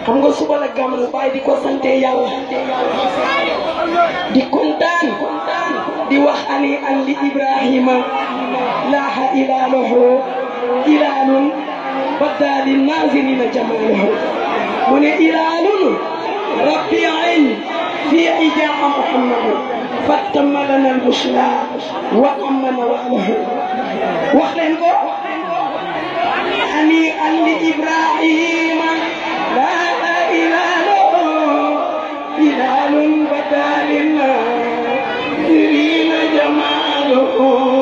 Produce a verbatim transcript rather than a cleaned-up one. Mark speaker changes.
Speaker 1: xam nga suba la gàmmu baay di ko sante yàlla di kontaan di wax ani an li Ibrahima laaha ilaaluhu ilaalun baddaa linnaazirina jamaaluhu mu ne ilaalun rabbiin fi ijaa Muhammad fattamma lana al-bushra wa amana wa'lahu wax leen ko ani an li Ibrahima laaha ilaaluhu ilaalun baddaa linnaazirina jamaaluhu